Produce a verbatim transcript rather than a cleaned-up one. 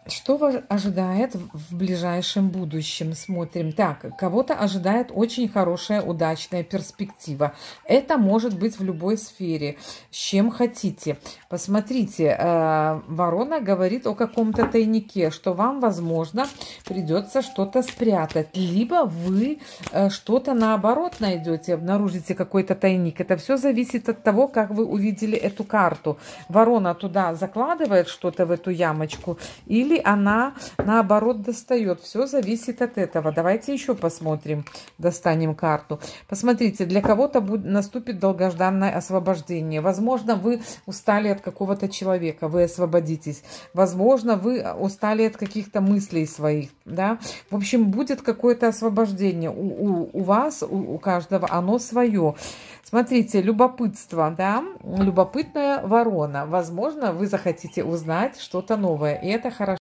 Что вас ожидает в ближайшем будущем? Смотрим. Так, кого-то ожидает очень хорошая, удачная перспектива. Это может быть в любой сфере, с чем хотите. Посмотрите, э, ворона говорит о каком-то тайнике, что вам, возможно, придется что-то спрятать. Либо вы э, что-то наоборот найдете, обнаружите какой-то тайник. Это все зависит от того, как вы увидели эту карту. Ворона туда закладывает что-то в эту ямочку, или она наоборот достает. Все зависит от этого. Давайте еще посмотрим, достанем карту. Посмотрите, для кого-то будет, наступит долгожданное освобождение. Возможно, вы устали от какого-то человека, вы освободитесь. Возможно, вы устали от каких-то мыслей своих. Да? В общем, будет какое-то освобождение. У, у, у вас, у, у каждого оно свое. Смотрите, любопытство, да, любопытная ворона. Возможно, вы захотите узнать что-то новое, и это хорошо.